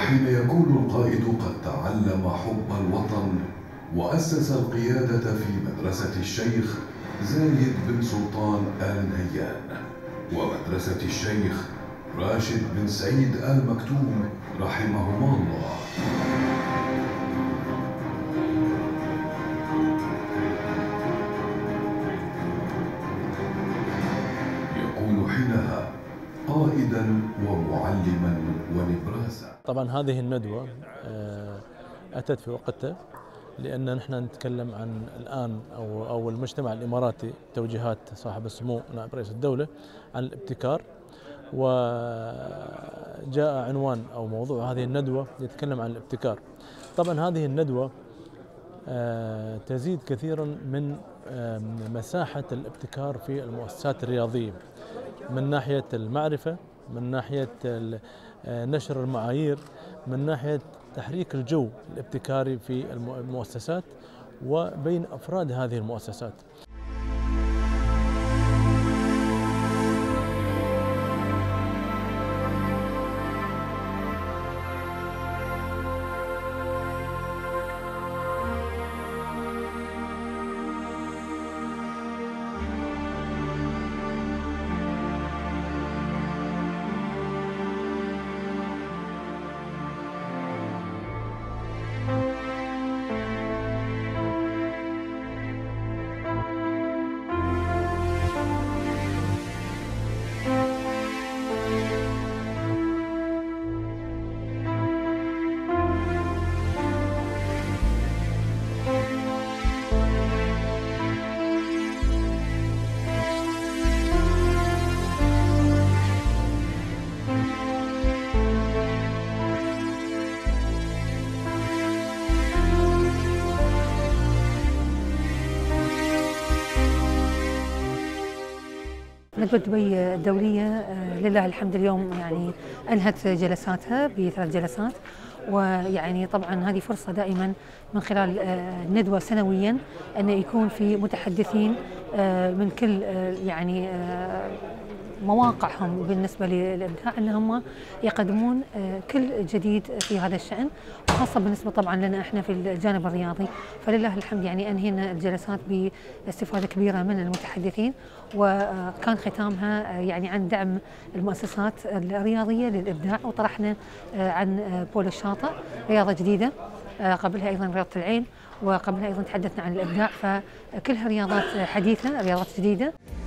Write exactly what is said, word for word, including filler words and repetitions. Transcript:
وحين يكون القائد قد تعلم حب الوطن وأسس القيادة في مدرسة الشيخ زايد بن سلطان آل نهيان ومدرسة الشيخ راشد بن سعيد آل مكتوم رحمهما الله. يكون حينها قائدا ومعلما ونبراسا. طبعا هذه الندوة أتت في وقتها، لأن نحن نتكلم عن الآن أو أو المجتمع الإماراتي توجيهات صاحب السمو نائب رئيس الدولة عن الابتكار، وجاء عنوان أو موضوع هذه الندوة يتكلم عن الابتكار. طبعا هذه الندوة تزيد كثيرا من مساحة الابتكار في المؤسسات الرياضية من ناحية المعرفة، من ناحية نشر المعايير، من ناحية تحريك الجو الابتكاري في المؤسسات وبين أفراد هذه المؤسسات. ندوة دبي الدولية لله الحمد اليوم يعني أنهت جلساتها بثلاث جلسات، ويعني طبعا هذه فرصة دائما من خلال الندوة سنويا أن يكون في متحدثين من كل يعني مواقعهم بالنسبة للإبداع أن هم يقدمون كل جديد في هذا الشأن، وخاصة بالنسبة طبعا لنا احنا في الجانب الرياضي. فلله الحمد يعني أنهينا الجلسات باستفادة كبيرة من المتحدثين، وكان ختامها يعني عن دعم المؤسسات الرياضية للإبداع، وطرحنا عن بول الشاطئ رياضة جديدة، قبلها أيضا رياضة العين، وقبلها أيضا تحدثنا عن الإبداع، فكلها رياضات حديثة، رياضات جديدة.